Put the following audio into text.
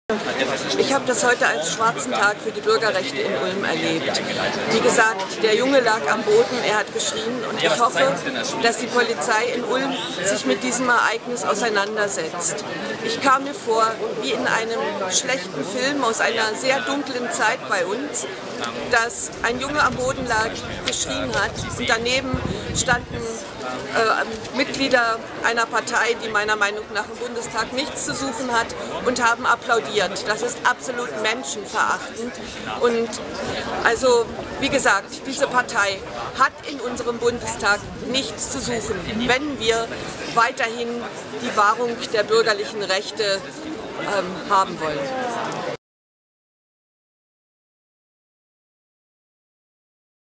Ich habe das heute als schwarzen Tag für die Bürgerrechte in Ulm erlebt. Wie gesagt, der Junge lag am Boden, er hat geschrien und ich hoffe, dass die Polizei in Ulm sich mit diesem Ereignis auseinandersetzt. Ich kam mir vor wie in einem schlechten Film aus einer sehr dunklen Zeit bei uns, dass ein Junge am Boden lag, geschrien hat und daneben standen Mitglieder einer Partei, die meiner Meinung nach im Bundestag nichts zu suchen hat, und haben applaudiert. Das ist absolut menschenverachtend. Und also, wie gesagt, diese Partei hat in unserem Bundestag nichts zu suchen, wenn wir weiterhin die Wahrung der bürgerlichen Rechte haben wollen.